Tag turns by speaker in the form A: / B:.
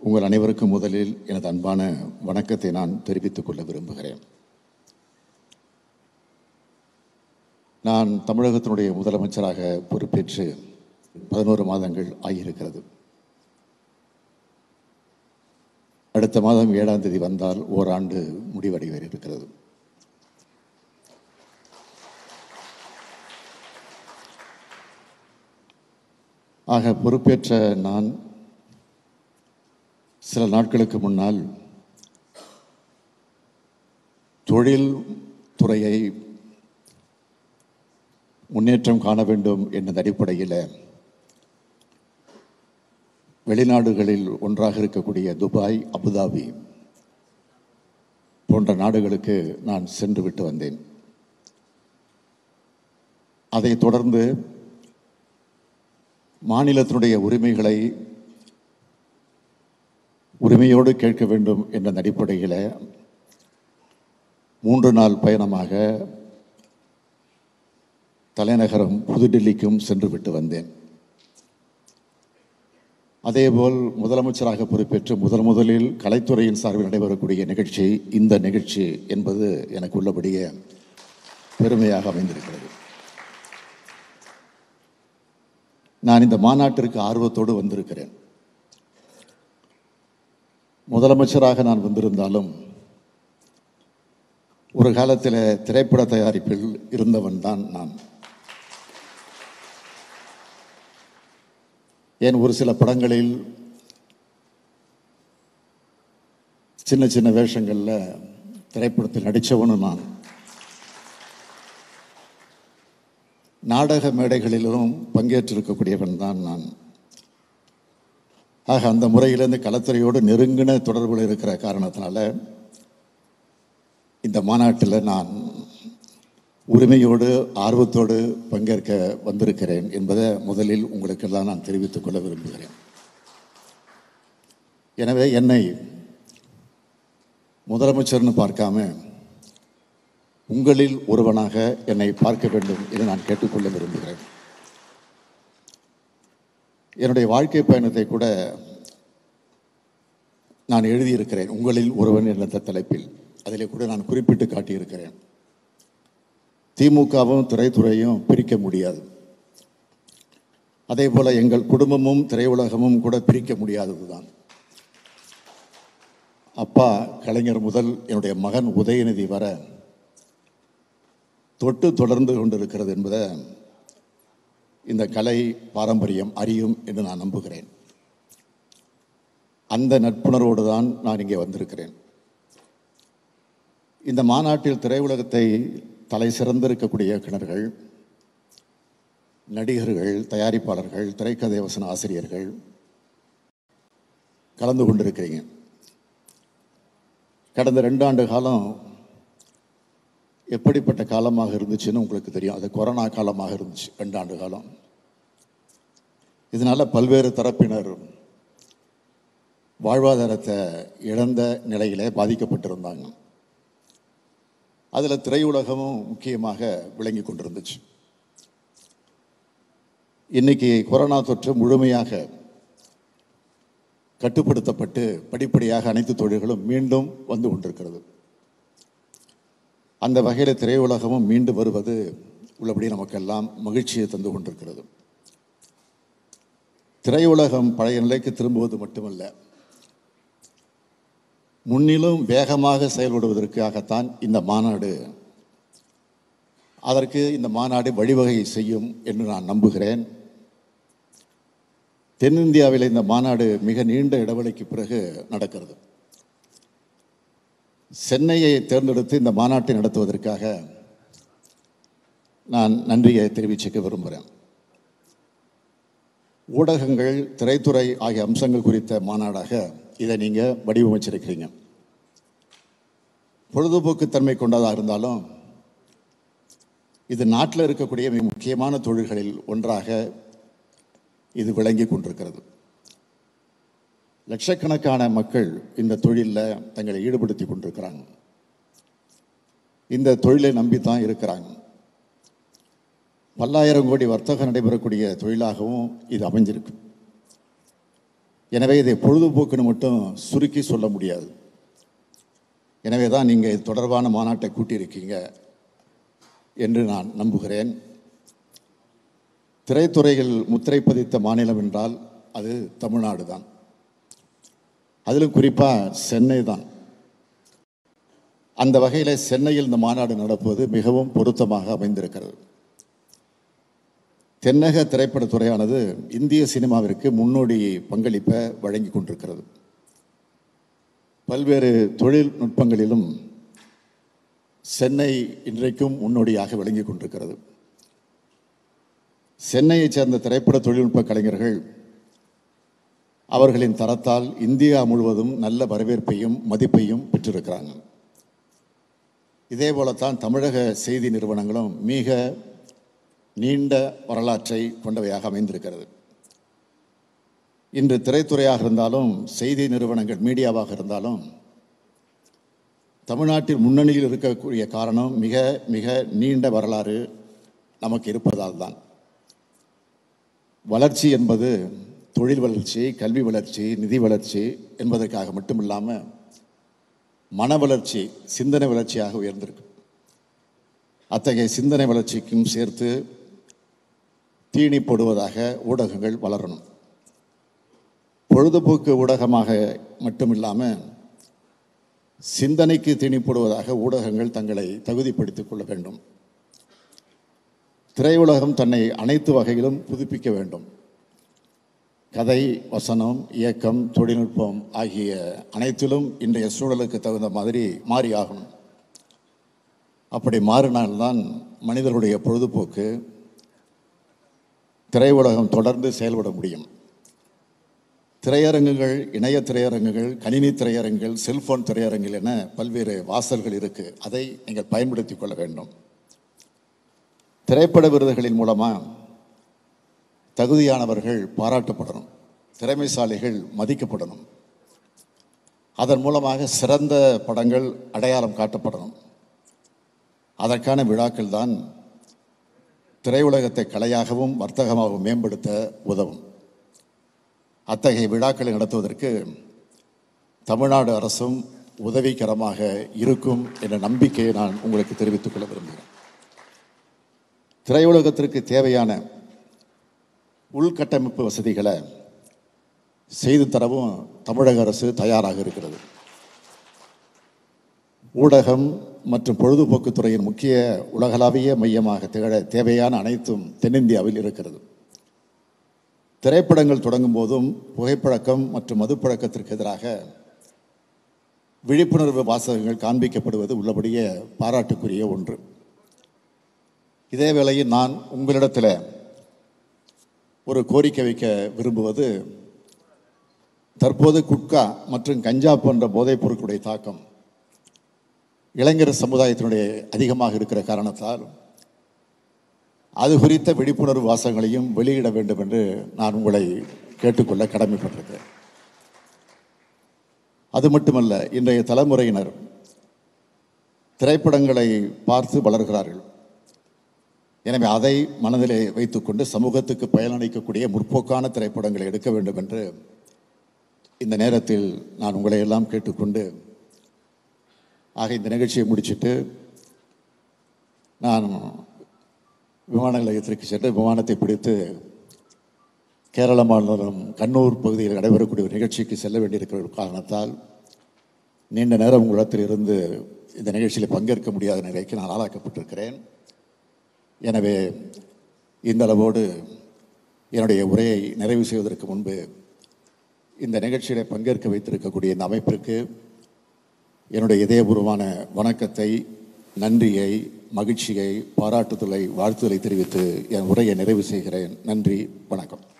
A: உங்கள் அனைவருக்கும் முதலில் எனது அன்பான வணக்கத்தை நான் தெரிவித்துக் கொள்ள விரும்புகிறேன். நான் தமிழகத்தினுடைய முதலமைச்சராக பொறுப்பேற்று 11 மாதங்கள் ஆகியிருக்கிறது. அடுத்த மாதம் 7ஆம் தேதி வந்தால் ஓராண்டு முடிவடைய இருக்கிறது. ஆக பொறுப்பேற்ற நான் சில நாட்களுக்கு முன்னால் தொழில் துறையை முன்னேற்றம் காண வேண்டும் என்ற அடிப்படையில் வெளிநாடுகளில் ஒன்றாக இருக்கக்கூடிய துபாய், அபுதாபி போன்ற நாடுகளுக்கு நான் சென்று விட்டு வந்தேன். அதைத் தொடர்ந்து மாநிலத்தினுடைய உரிமைகளை உரிமையோடு கேட்க வேண்டும் என்ற அடிப்படையில் 3 நாள் பயணமாக தலைநகரம் புதுடில்லிக்கும் சென்று விட்டு வந்தேன். அதேபோல் முதலமைச்சராக பொறுப்பேற்று முதலில் கலைத்துறையின் சார்பில் நடைபெறக்கூடிய நிகழ்ச்சி இந்த நிகழ்ச்சி என்பது எனக்கு உள்ளபடியே பெருமையாக அமைந்திருக்கிறது. நான் இந்த மாநாட்டிற்கு ஆர்வத்தோடு வந்திருக்கிறேன். முதலமைச்சராக நான் வந்திருந்தாலும் ஒரு காலத்தில் திரைப்பட தயாரிப்பில் இருந்தவன் தான் நான். ஏன் ஒரு சில படங்களில் சின்ன சின்ன வேஷங்களில் திரைப்படத்தில் நடித்தவனும் நான். நாடக மேடைகளிலும் பங்கேற்றிருக்கக்கூடியவன் தான் நான். ஆக அந்த முறையிலிருந்து கலைத்துறையோடு நெருங்கின தொடர்பில் இருக்கிற காரணத்தினால இந்த மாநாட்டில் நான் உரிமையோடு ஆர்வத்தோடு பங்கேற்க வந்திருக்கிறேன் என்பதை முதலில் உங்களுக்கெல்லாம் நான் தெரிவித்துக் கொள்ள விரும்புகிறேன். எனவே என்னை முதலமைச்சர்னு பார்க்காம உங்களில் ஒருவனாக என்னை பார்க்க வேண்டும் என்று நான் கேட்டுக்கொள்ள விரும்புகிறேன். என்னுடைய வாழ்க்கை பயணத்தை கூட நான் எழுதியிருக்கிறேன், உங்களில் ஒருவன் என்ற தலைப்பில். அதிலே கூட நான் குறிப்பிட்டு காட்டியிருக்கிறேன். திமுகவும் திரைத்துறையும் பிரிக்க முடியாது. அதே போல எங்கள் குடும்பமும் திரையுலகமும் கூட பிரிக்க முடியாததுதான். அப்பா கலைஞர் முதல் என்னுடைய மகன் உதயநிதி வர தொட்டு தொடர்ந்து கொண்டிருக்கிறது என்பதை இந்த கலை பாரம்பரியம் அறியும் என்று நான் நம்புகிறேன். அந்த நட்புணர்வோடு தான் நான் இங்கே வந்திருக்கிறேன். இந்த மாநாட்டில் திரையுலகத்தை தலை சிறந்திருக்கக்கூடிய இயக்குனர்கள், நடிகர்கள், தயாரிப்பாளர்கள், திரைக்கதை வசன ஆசிரியர்கள் கலந்து கொண்டிருக்கிறீங்க. கடந்த 2 ஆண்டு காலம் எப்படிப்பட்ட காலமாக இருந்துச்சுன்னு உங்களுக்கு தெரியும். அது கொரோனா காலமாக இருந்துச்சு. 2 ஆண்டு காலம். இதனால் பல்வேறு தரப்பினர் வாழ்வாதாரத்தை இழந்த நிலையிலே பாதிக்கப்பட்டிருந்தாங்க. அதில் திரையுலகமும் முக்கியமாக விளங்கி கொண்டிருந்துச்சு. இன்னைக்கு கொரோனா தொற்று முழுமையாக கட்டுப்படுத்தப்பட்டு படிப்படியாக அனைத்து தொழில்களும் மீண்டும் வந்து கொண்டிருக்கிறது. அந்த வகையில் திரையுலகமும் மீண்டு வருவது உள்ளபடி நமக்கெல்லாம் மகிழ்ச்சியை தந்து கொண்டிருக்கிறது. திரையுலகம் பழைய நிலைக்கு திரும்புவது மட்டுமல்ல, முன்னிலும் வேகமாக செயல்படுவதற்காகத்தான் இந்த மாநாடு. அதற்கு இந்த மாநாடு வழிவகை செய்யும் என்று நான் நம்புகிறேன். தென்னிந்தியாவில் இந்த மாநாடு மிக நீண்ட இடைவெளிக்கு பிறகு நடக்கிறது. சென்னையை தேர்ந்தெடுத்து இந்த மாநாட்டை நடத்துவதற்காக நான் நன்றியை தெரிவிச்சுக்க விரும்புகிறேன். ஊடகங்கள், திரைத்துறை ஆகிய அம்சங்கள் குறித்த மாநாடாக இதை நீங்கள் வடிவமைச்சிருக்கிறீங்க. பொழுதுபோக்குத்தன்மை கொண்டதாக இருந்தாலும் இது நாட்டில் இருக்கக்கூடிய மிக முக்கியமான தொழில்களில் ஒன்றாக இது விளங்கி கொண்டிருக்கிறது. லட்சக்கணக்கான மக்கள் இந்த தொழிலில் தங்களை ஈடுபடுத்தி கொண்டிருக்கிறாங்க. இந்த தொழிலை நம்பித்தான் இருக்கிறாங்க. பல்லாயிரம் கோடி வர்த்தகம் நடைபெறக்கூடிய தொழிலாகவும் இது அமைஞ்சிருக்கு. எனவே இதை பொழுதுபோக்குன்னு மட்டும் சுருக்கி சொல்ல முடியாது. எனவே தான் நீங்கள் இது தொடர்பான மாநாட்டை கூட்டியிருக்கீங்க என்று நான் நம்புகிறேன். திரைத்துறையில் முத்திரை பதித்த மாநிலம் என்றால் அது தமிழ்நாடு தான். அதிலும் குறிப்பாக சென்னை தான். அந்த வகையில் சென்னையில் இந்த மாநாடு நடப்பது மிகவும் பொருத்தமாக அமைந்திருக்கிறது. தென்னக திரைப்படத்துறையானது இந்திய சினிமாவிற்கு முன்னோடி பங்களிப்பை வழங்கி கொண்டிருக்கிறது. பல்வேறு தொழில்நுட்பங்களிலும் சென்னை இன்றைக்கும் முன்னோடியாக விளங்கி கொண்டிருக்கிறது. சென்னையைச் சேர்ந்த திரைப்பட தொழில்நுட்ப கலைஞர்கள் அவர்களின் தரத்தால் இந்தியா முழுவதும் நல்ல வரவேற்பையும் மதிப்பையும் பெற்றிருக்கிறாங்க. இதே போலத்தான் தமிழக செய்தி நிறுவனங்களும் மிக நீண்ட வரலாற்றை கொண்டவையாக அமைந்திருக்கிறது. இன்று திரைத்துறையாக இருந்தாலும் செய்தி நிறுவனங்கள் மீடியாவாக இருந்தாலும் தமிழ்நாட்டில் முன்னணியில் இருக்கக்கூடிய காரணம் மிக மிக நீண்ட வரலாறு நமக்கு இருப்பதால் தான். வளர்ச்சி என்பது தொழில் வளர்ச்சி, கல்வி வளர்ச்சி, நிதி வளர்ச்சி என்பதற்காக மட்டுமில்லாமல் மன வளர்ச்சி, சிந்தனை வளர்ச்சியாக உயர்ந்திருக்கு. அத்தகைய சிந்தனை வளர்ச்சிக்கும் சேர்த்து தீனி போடுவதாக ஊடகங்கள் வளரணும். பொழுதுபோக்கு ஊடகமாக மட்டுமில்லாமல் சிந்தனைக்கு தீனி போடுவதாக ஊடகங்கள் தங்களை தகுதிப்படுத்திக் கொள்ள வேண்டும். திரையுலகம் தன்னை அனைத்து வகையிலும் புதுப்பிக்க வேண்டும். கதை, வசனம், இயக்கம், தொழில்நுட்பம் ஆகிய அனைத்திலும் இன்றைய சூழலுக்கு தகுந்த மாதிரி மாறி ஆகணும். அப்படி மாறினால்தான் மனிதர்களுடைய பொழுதுபோக்கு திரையுலகம் தொடர்ந்து செயல்பட முடியும். திரையரங்குகள், இணைய திரையரங்குகள், கணினி திரையரங்குகள், செல்போன் திரையரங்குகள் என பல்வேறு வாசல்கள் இருக்குது. அதை நீங்கள் பயன்படுத்தி கொள்ள வேண்டும். திரைப்பட விருதுகளின் மூலமாக தகுதியானவர்கள் பாராட்டப்படணும், திறமைசாலிகள் மதிக்கப்படணும். அதன் மூலமாக சிறந்த படங்கள் அடையாளம் காட்டப்படணும். அதற்கான விழாக்கள் தான் திரையுலகத்தை கலையாகவும் வர்த்தகமாகவும் மேம்படுத்த உதவும். அத்தகைய விழாக்களை நடத்துவதற்கு தமிழ்நாடு அரசும் உதவிகரமாக இருக்கும் என்ற நம்பிக்கையை நான் உங்களுக்கு தெரிவித்துக் கொள்ள விரும்புகிறேன். திரையுலகத்திற்கு தேவையான உள்கட்டமைப்பு வசதிகளை செய்து தரவும் தமிழக அரசு தயாராக இருக்கிறது. ஊடகம் மற்றும் பொழுதுபோக்கு துறையின் முக்கிய உலகளாவிய மையமாக திகழ தேவையான அனைத்தும் தென்னிந்தியாவில் இருக்கிறது. திரைப்படங்கள் தொடங்கும் போதும் புகைப்பழக்கம் மற்றும் மதுப்பழக்கத்திற்கு எதிராக விழிப்புணர்வு வாசகங்கள் காண்பிக்கப்படுவது உள்ளபடியே பாராட்டுக்குரிய ஒன்று. இதே வேளையில் நான் உங்களிடத்தில் ஒரு கோரிக்கை வைக்க விரும்புவது, தற்போது குட்கா மற்றும் கஞ்சா போன்ற போதைப் பொருட்களுடைய தாக்கம் இளைஞர் சமுதாயத்தினுடைய அதிகமாக இருக்கிற காரணத்தால் அது குறித்த விழிப்புணர்வு வாசகங்களையும் வெளியிட வேண்டும் என்று நான் உங்களை கேட்டுக்கொள்ள கடமைப்பட்டிருக்கிறேன். அது மட்டுமல்ல, இன்றைய தலைமுறையினர் திரைப்படங்களை பார்த்து வளர்கிறார்கள். எனவே அதை மனதிலே வைத்துக்கொண்டு சமூகத்துக்கு பயனளிக்கக்கூடிய முற்போக்கான திரைப்படங்களை எடுக்க வேண்டும் என்று இந்த நேரத்தில் நான் உங்களை எல்லாம் கேட்டுக்கொண்டு, ஆக இந்த நிகழ்ச்சியை முடிச்சுட்டு நான் விமான நிலையத்திற்கு சென்று விமானத்தை பிடித்து கேரள மாநிலம் கண்ணூர் பகுதியில் நடைபெறக்கூடிய ஒரு நிகழ்ச்சிக்கு செல்ல வேண்டியிருக்கிற ஒரு காரணத்தால் நீண்ட நேரம் உங்களிடத்தில் இருந்து இந்த நிகழ்ச்சியில் பங்கேற்க முடியாத நிலைக்கு நான் ஆளாக்கப்பட்டிருக்கிறேன். எனவே இந்த அளவோடு என்னுடைய உரையை நிறைவு செய்வதற்கு முன்பு இந்த நிகழ்ச்சியில் பங்கேற்க வைத்திருக்கக்கூடிய இந்த அமைப்பிற்கு என்னுடைய இதயபூர்வமான வணக்கத்தை, நன்றியை, மகிழ்ச்சியை, பாராட்டுதலை, வாழ்த்துதலை தெரிவித்து என் உரையை நிறைவு செய்கிறேன். நன்றி, வணக்கம்.